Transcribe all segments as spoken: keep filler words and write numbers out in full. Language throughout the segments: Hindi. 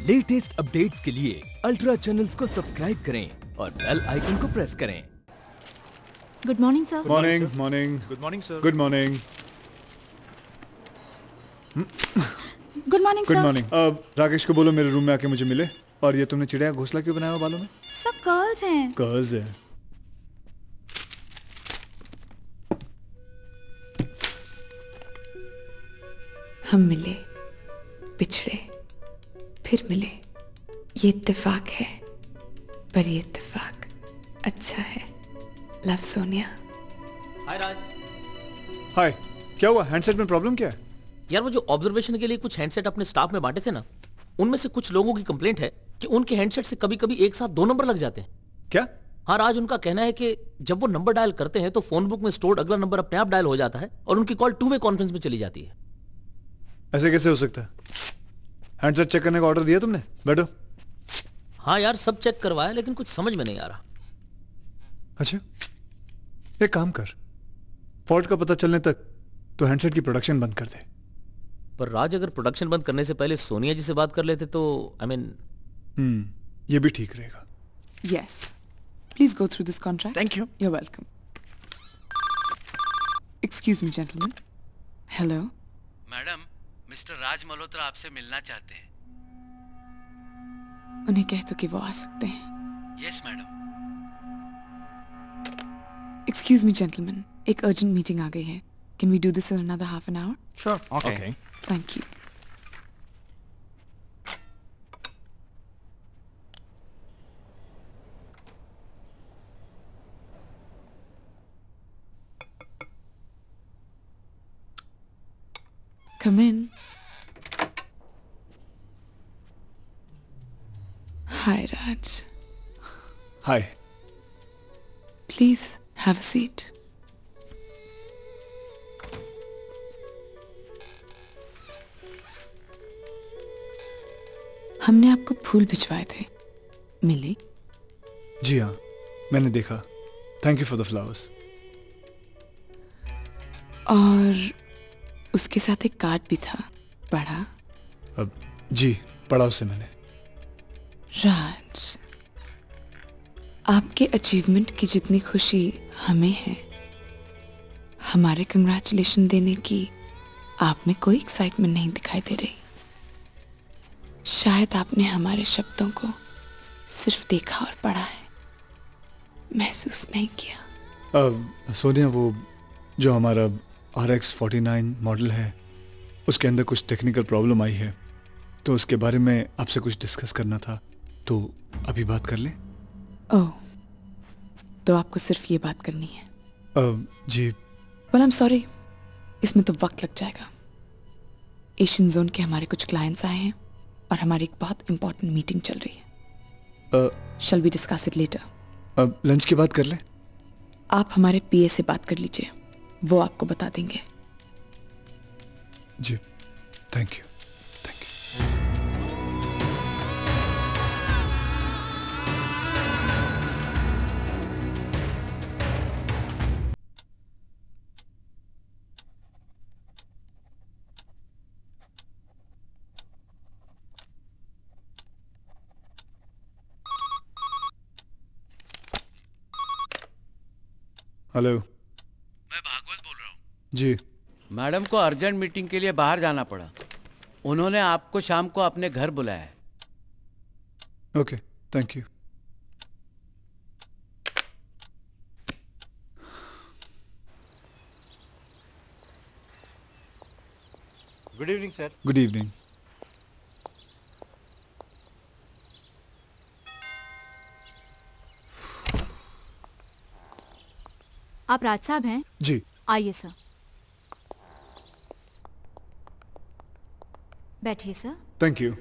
लेटेस्ट अपडेट्स के लिए अल्ट्रा चैनल्स को सब्सक्राइब करें और बेल आइकन को प्रेस करें। Good morning sir. Morning morning good morning sir. Good morning good morning good sir. Morning. अब राकेश को बोलो मेरे रूम में आके मुझे मिले। और ये तुमने चिड़िया घोंसला क्यों बनाया हुआ बालों में? सब कर्ल्स हैं। कर्ल्स है। हम मिले, बिछड़े, फिर मिले। ये इत्तेफाक है, पर ये इत्तेफाक अच्छा है। लव सोनिया। हाय राज। हाय, क्या हुआ? हैंडसेट में प्रॉब्लम क्या है? यार वो जो ऑब्जर्वेशन के लिए कुछ हैंडसेट अपने स्टाफ में बांटे थे ना, उनमें से कुछ लोगों की कंप्लेंट है कि उनके हैंडसेट से कभी कभी एक साथ दो नंबर लग जाते हैं। क्या? हाँ राज, उनका कहना है कि जब वो नंबर डायल करते हैं तो फोन बुक में स्टोर्ड अगला नंबर अपने आप डायल हो जाता है और उनकी कॉल टू वे कॉन्फ्रेंस में चली जाती है। ऐसे कैसे हो सकता है? हैंडसेट चेक करने का ऑर्डर दिया तुमने? बैठो। हाँ यार, सब चेक करवाया लेकिन कुछ समझ में नहीं आ रहा। अच्छा, एक काम कर, फॉल्ट का पता चलने तक तो हैंडसेट की प्रोडक्शन बंद कर दे। पर राज, अगर प्रोडक्शन बंद करने से पहले सोनिया जी से बात कर लेते तो आई मीन हम्म ये भी ठीक रहेगा। Yes. Please go through this contract. Thank you. You're welcome. Excuse me, gentlemen. Hello. Madam, mister Raj Malhotra आपसे मिलना चाहते हैं। उन्हें कह दो कि वो आ सकते हैं। Yes madam. Excuse me, gentlemen. एक urgent meeting आ गई है. Can we do this in another half an hour? Sure. Okay. Okay. Thank you. Come in. Hi, Raj. Hi. Please have a seat. हमने आपको फूल भिजवाए थे, मिले? जी हाँ, मैंने देखा। Thank you for the flowers. और उसके साथ एक कार्ड भी था, पढ़ा? अब जी, पढ़ा उसे मैंने। राज, आपके अचीवमेंट की जितनी खुशी हमें है, हमारे कंग्रेचुलेशन देने की आप में कोई एक्साइटमेंट नहीं दिखाई दे रही। शायद आपने हमारे शब्दों को सिर्फ देखा और पढ़ा है, महसूस नहीं किया। अब सोनिया, वो जो हमारा R X forty nine model है, उसके अंदर कुछ टेक्निकल प्रॉब्लम आई है, तो उसके बारे में आपसे कुछ डिस्कस करना था। तो अभी बात कर लें? ओह, तो आपको सिर्फ ये बात करनी है? अब जी। well, I'm sorry, इसमें तो वक्त लग जाएगा। एशियन जोन के हमारे कुछ क्लाइंट्स आए हैं और हमारी एक बहुत इंपॉर्टेंट मीटिंग चल रही है। Shall we discuss it later? अब लंच के बाद कर लें? आप हमारे पीए से बात कर लीजिए, वो आपको बता देंगे। जी, thank you thank you. Hello, मैं भागवत बोल रहा हूँ। जी। मैडम को अर्जेंट मीटिंग के लिए बाहर जाना पड़ा। उन्होंने आपको शाम को अपने घर बुलाया है। Okay, thank you. Good evening sir. Good evening. आप राज साहब हैं? जी। आइए सर, बैठिए sir. Thank you.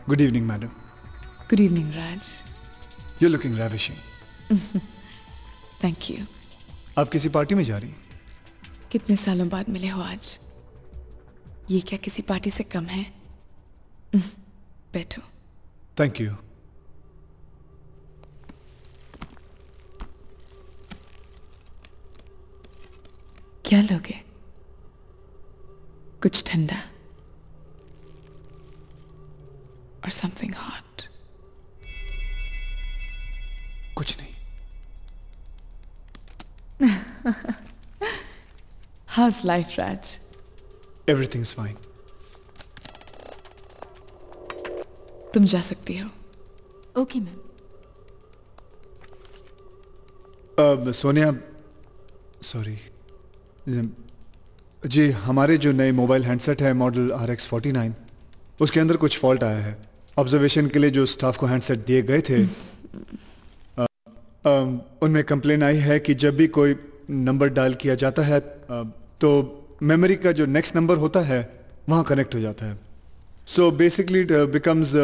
Good evening, madam. Good evening, Raj. You're looking ravishing. Thank you. आप किसी पार्टी में जा रही हैं? कितने सालों बाद मिले हो आज? ये क्या किसी पार्टी से कम है? बैठो। Thank you. क्या लोगे? कुछ ठंडा और something hot? कुछ नहीं। How's life, Raj? Everything's fine. तुम जा सकती हो। Okay ma'am. अब सोनिया, सॉरी जी, हमारे जो नए मोबाइल हैंडसेट है model R X forty nine, उसके अंदर कुछ फॉल्ट आया है। ऑब्जर्वेशन के लिए जो स्टाफ को हैंडसेट दिए गए थे आ, आ, उनमें कंप्लेन आई है कि जब भी कोई नंबर डायल किया जाता है आ, तो मेमोरी का जो नेक्स्ट नंबर होता है वहाँ कनेक्ट हो जाता है। So basically it becomes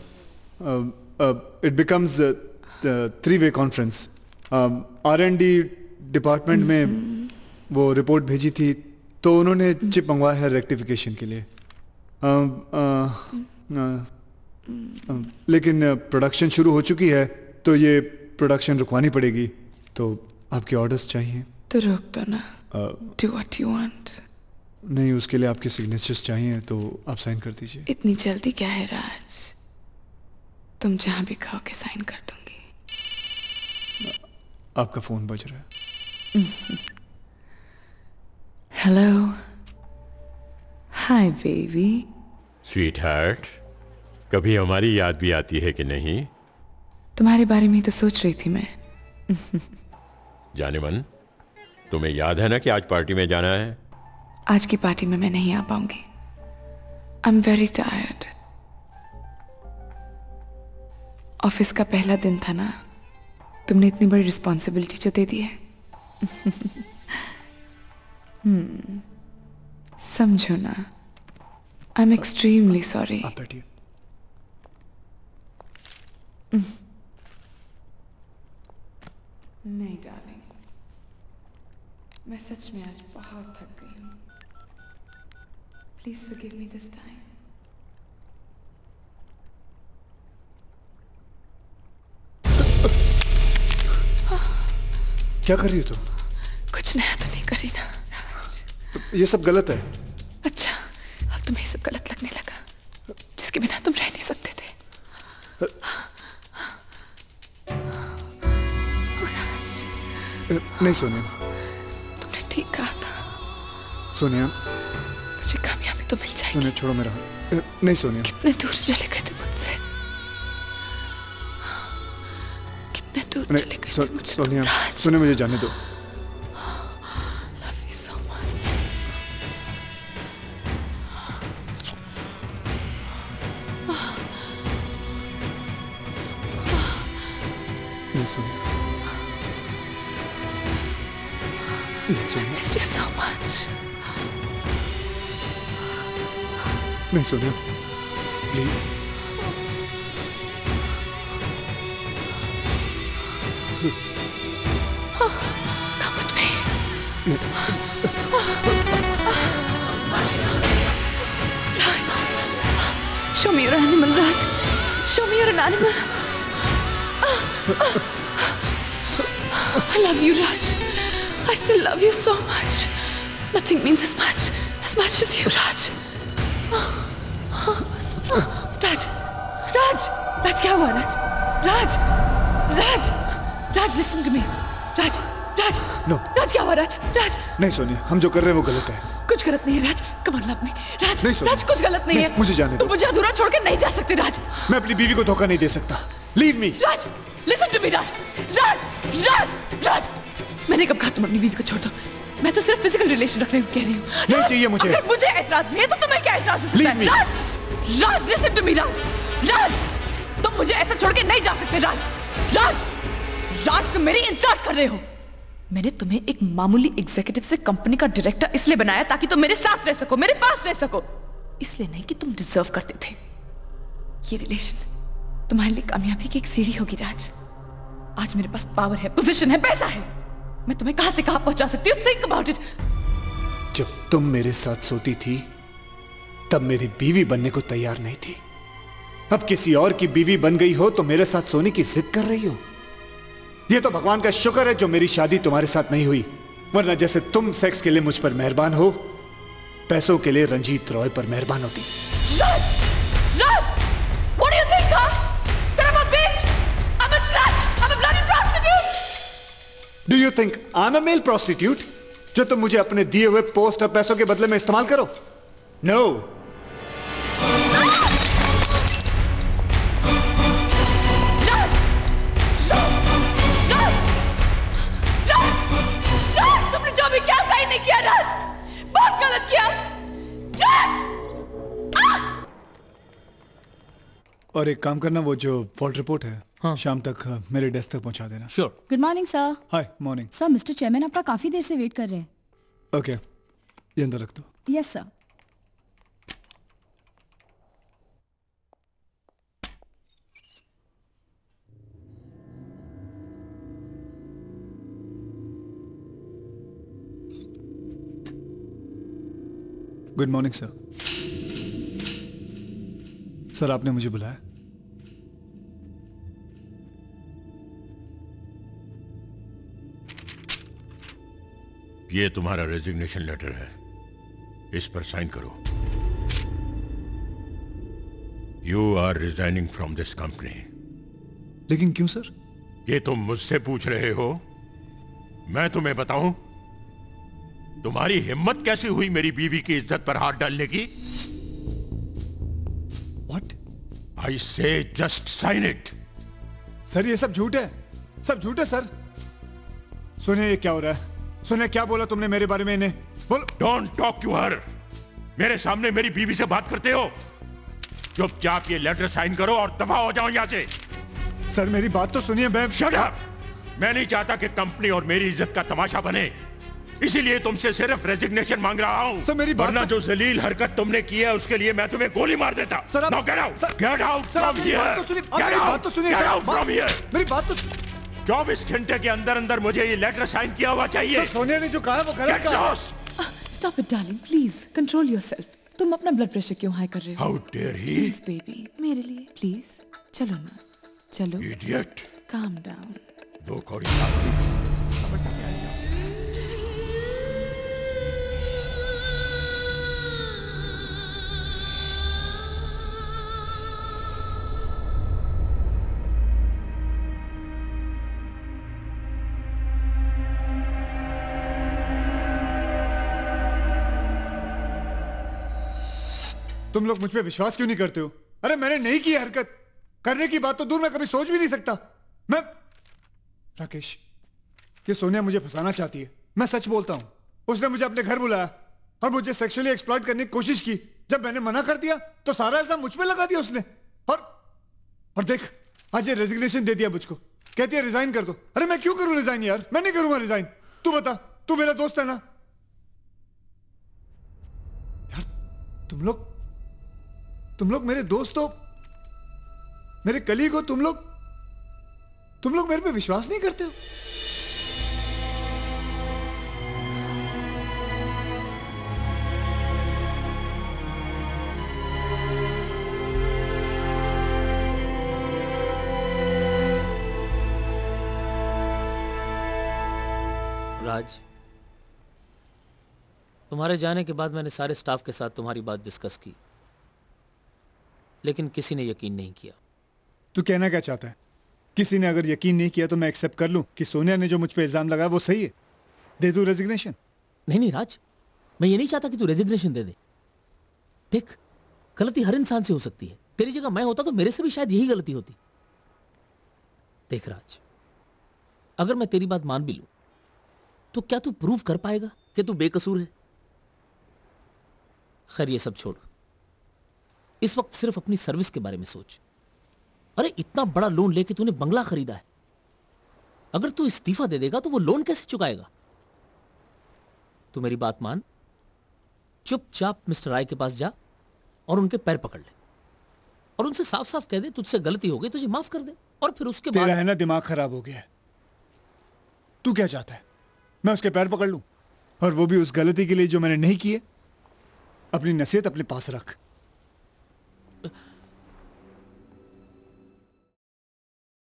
it becomes three way conference. R and D department में वो रिपोर्ट भेजी थी तो उन्होंने चिप मंगवाया है रेक्टिफिकेशन के लिए। आ, आ, आ, आ, लेकिन प्रोडक्शन शुरू हो चुकी है तो ये प्रोडक्शन रुकवानी पड़ेगी। तो आपके ऑर्डर्स चाहिए तो रोक दो ना। Do what you want. नहीं, उसके लिए आपके सिग्नेचर्स चाहिए तो आप साइन कर दीजिए। इतनी जल्दी क्या है राज? तुम जहां भी कहोगे साइन कर दूंगी। आपका फोन बज रहा है। Hello. Hi baby. Sweetheart, कभी हमारी याद भी आती है कि नहीं? तुम्हारे बारे में ही तो सोच रही थी मैं। जाने मन, तुम्हें याद है ना कि आज पार्टी में जाना है? आज की पार्टी में मैं नहीं आ पाऊंगी। I am very tired. Office का पहला दिन था ना, तुमने इतनी बड़ी रिस्पॉन्सिबिलिटी जो दे दी है। hmm. समझो ना, आई एम एक्सट्रीमली सॉरी। आप बैठिए। नहीं डार्लिंग, मैं सच में आज बहुत थक गई हूँ। Please forgive me this time. क्या कर रही हो तुम? कुछ नया तो नहीं करी ना? ये सब गलत है। अच्छा, अब तुम्हें ये सब गलत लगने लगा जिसके बिना तुम रह नहीं सकते थे। नहीं सोनिया, तुमने ठीक कहा था। सोनिया, मुझे कामयाबी तो मिल जाएगी। सोनिया छोड़ो मेरा हाथ। नहीं सोनिया। कितने दूर चले गए थे मुझसे? कितने दूर चले गए सो, थे मुझसे? सोनिया, सोनिया मुझे जाने दो। Love you so much. नहीं Sonia. I missed you so much. नहीं Sonia, please. Come with me. Raj, show me your animal, Raj. Show me you're an animal. I love you, Raj. I still love you so much. Nothing means as much, as much as you, Raj. Raj, Raj, Raj, क्या हुआ Raj? Raj, Raj, Raj, listen to me. Raj, Raj, No. Raj, क्या हुआ Raj? Raj, नहीं सोनिया, हम जो कर रहे हैं वो गलत है। कुछ गलत नहीं है राज। Come on, love me. राज, नहीं सोनिया। राज, कुछ गलत नहीं, नहीं, है। मुझे जाने दो। तुम मुझे अधूरा छोड़ के नहीं जा सकते राज। मैं अपनी बीवी को धोखा नहीं दे सकता। Leave me. Raj, listen to me राज, राज, राज, राज। मैंने कब कहा तुम अपनी बीवी को छोड़ दो? मैं तो सिर्फ फिजिकल रिलेशन रखने को कह रही हूँ। नहीं चाहिए मुझे। अगर मुझे एतराज नहीं है तो तुम्हें क्या एतराज हो सकता Leave है? me. Raj, Raj, listen to me राज, राज, तुम मुझे ऐसा छोड़ के नहीं जा सकते राज, राज, राज, तुम मेरी इंसल्ट कर रहे हो। मैंने तुम्हें एक मामूली एग्जीक्यूटिव से कंपनी का डायरेक्टर इसलिए बनाया ताकि तुम मेरे साथ रह सको, मेरे पास रह सको, इसलिए नहीं कि तुम डिजर्व करते थे। ये रिलेशन तुम्हारे लिए कामयाबी की एक सीढ़ी होगी राज। आज मेरे पास पावर है, पोजीशन है, पैसा है, मैं तुम्हें कहां से कहां पहुंचा सकती हूँ। Think about it. जब तुम मेरे साथ सोती थी तब मेरी बीवी बनने को तैयार नहीं थी। अब किसी और की बीवी बन गई हो तो मेरे साथ सोने की जिद कर रही हो। यह तो भगवान का शुक्र है जो मेरी शादी तुम्हारे साथ नहीं हुई, वरना जैसे तुम सेक्स के लिए मुझ पर मेहरबान हो, पैसों के लिए रंजीत रॉय पर मेहरबान होती। राज, राज, what do you think, huh? That I'm a bitch? I'm a slut? I'm a bloody prostitute? Do you think I'm a male prostitute? जो तुम मुझे अपने दिए हुए पोस्ट और पैसों के बदले में इस्तेमाल करो? No. तुमने जो भी किया सही नहीं किया राज, बहुत गलत किया राज। और एक काम करना, वो जो फॉल्ट रिपोर्ट है हाँ। शाम तक मेरे डेस्क तक पहुंचा देना। Sure. Good morning sir. Hi morning sir, mister chairman आपका काफी देर से वेट कर रहे हैं। Okay okay. ये अंदर रख दो। Yes sir. Good morning sir. Sir आपने मुझे बुलाया? ये तुम्हारा रेजिग्नेशन लेटर है, इस पर साइन करो। You are resigning from this company. लेकिन क्यों सर? ये तुम मुझसे पूछ रहे हो, मैं तुम्हें बताऊं? तुम्हारी हिम्मत कैसी हुई मेरी बीवी की इज्जत पर हाथ डालने की? What? I say just sign it. Sir ये सब झूठ है, सब झूठ है सर। सुनिए ये क्या हो रहा है, सुनिए क्या बोला तुमने मेरे बारे में इन्हें, बोलो। Don't talk to her. मेरे सामने मेरी बीवी से बात करते हो? चुपचाप ये लेटर साइन करो और दफा हो जाओ यहाँ से। सर मेरी बात तो सुनिए। मैं Shut up! मैं नहीं चाहता कि कंपनी और मेरी इज्जत का तमाशा बने, इसीलिए तुमसे सिर्फ रेजिग्नेशन मांग रहा हूं। सर मेरी बात वरना तो... जो जलील हरकत तुमने की है उसके लिए मैं तुम्हें गोली मार देता। सर आप... Now get out! सर... Get out sir, from here! बात तो सुनिए, मेरी बात तो सुनिए। Get out from here! मेरी बात तो चौबीस घंटे के अंदर अंदर मुझे ये लेटर साइन किया हुआ चाहिए। सर सोनिया ने जो कहा वो गलत कहा। Stop it, darling. Please control yourself. तुम अपना ब्लड प्रेशर क्यों हाई कर रहे हो? How dare he? Please, baby, मेरे लिए प्लीज। चलो ना, चलो। Idiot! Calm down. दो कौड़ी समझता क्या है? तुम लोग मुझ पे विश्वास क्यों नहीं करते हो? अरे मैंने नहीं की हरकत, करने की बात तो दूर मैं कभी सोच भी नहीं सकता। मैं राकेश, ये सोनिया मुझे फंसाना चाहती है, मैं सच बोलता हूं। उसने मुझे अपने घर बुलाया और मुझे सेक्सुअली एक्सप्लॉइट करने की कोशिश की। जब मैंने मना कर दिया तो सारा इल्जाम मुझ पे लगा दिया उसने। और और देख आज ये रेजिग्नेशन दे दिया मुझको, कहती है रिजाइन कर दो। अरे मैं क्यों करूं रिजाइन यार, मैं नहीं करूंगा रिजाइन। तू बता, तू मेरा दोस्त है ना यार। तुम लोग तुम लोग मेरे दोस्त हो, मेरे कलीग हो, तुम लोग तुम लोग मेरे पे विश्वास नहीं करते हो। राज, तुम्हारे जाने के बाद मैंने सारे स्टाफ के साथ तुम्हारी बात डिस्कस की, लेकिन किसी ने यकीन नहीं किया। तू कहना क्या चाहता है? किसी ने अगर यकीन नहीं किया तो मैं एक्सेप्ट कर लूं कि सोनिया ने जो मुझ पे इल्जाम लगाया वो सही है, दे दूं रेजिग्नेशन? नहीं नहीं राज, मैं ये नहीं चाहता कि तू रेजिग्नेशन दे दे। देख, गलती हर इंसान से हो सकती है। तेरी जगह मैं होता तो मेरे से भी शायद यही गलती होती। देख राज, अगर मैं तेरी बात मान भी लूं तो क्या तू प्रूव कर पाएगा कि तू बेकसूर है? खैर ये सब छोड़, इस वक्त सिर्फ अपनी सर्विस के बारे में सोच। अरे इतना बड़ा लोन लेके तूने बंगला खरीदा है, अगर तू इस्तीफा दे देगा तो वो लोन कैसे चुकाएगा? तू मेरी बात मान, चुपचाप मिस्टर राय के पास जा और उनके पैर पकड़ ले। और उनसे साफ साफ कह दे तुझसे गलती हो गई, तुझे माफ कर दे, और फिर उसके बाद। तेरा है ना दिमाग खराब हो गया है। तू क्या चाहता है, मैं उसके पैर पकड़ लूं? और वो भी उस गलती के लिए जो मैंने नहीं की है? अपनी नसीहत अपने पास रख।